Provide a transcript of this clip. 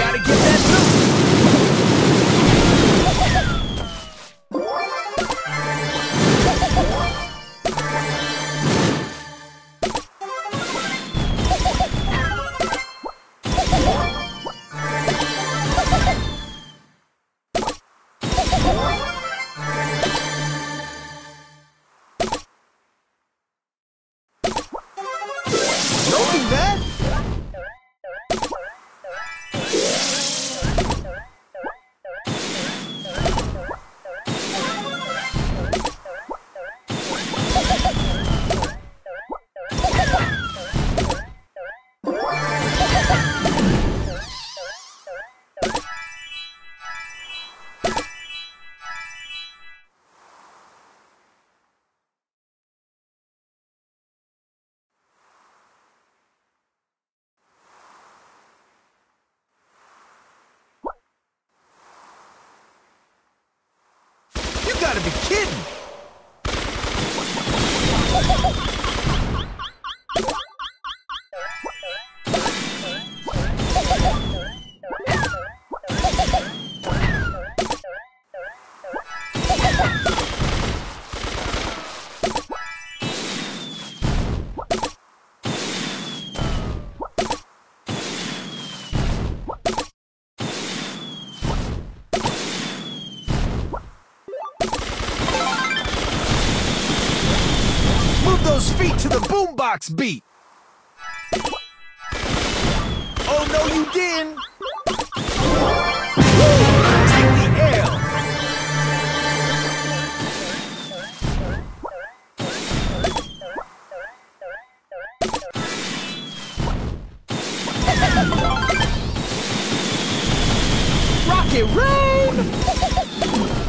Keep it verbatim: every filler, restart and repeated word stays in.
Gotta get that loot. Don't do that. You gotta be kidding! Move those feet to the boombox beat! Oh no, you didn't! Woo! Take the L! Rocket road!